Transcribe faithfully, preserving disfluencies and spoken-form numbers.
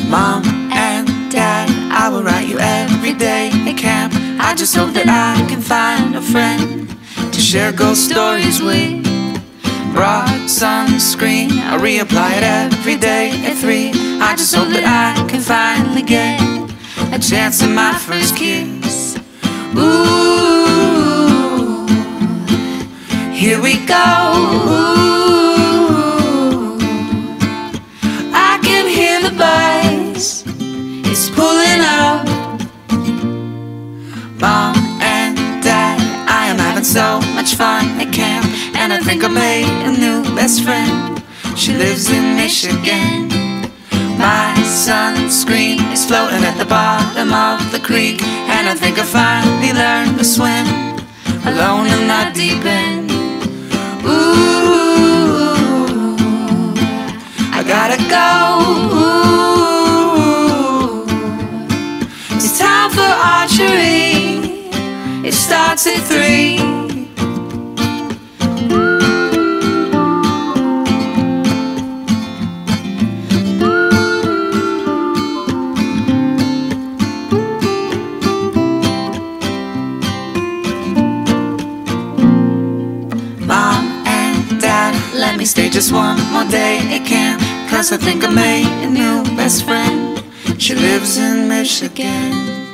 Mom and Dad, I will write you every day at camp. I just hope that I can find a friend to share ghost stories with. Brought sunscreen, I reapply it every day at three. I just hope that I can finally get a chance at my first kiss. Ooh, here we go. Ooh, I can hear the buzz, it's pulling up. Mom and Dad, I am having so much fun at camp, and I think I made a new best friend. She lives in Michigan. My sunscreen is floating at the bottom of the creek, and I think I finally learned to swim alone in that deep end. Ooh, I gotta go. Ooh, it's time for archery. It starts at three. Let me stay just one more day at camp, 'cause I think I made a new best friend. She lives in Michigan.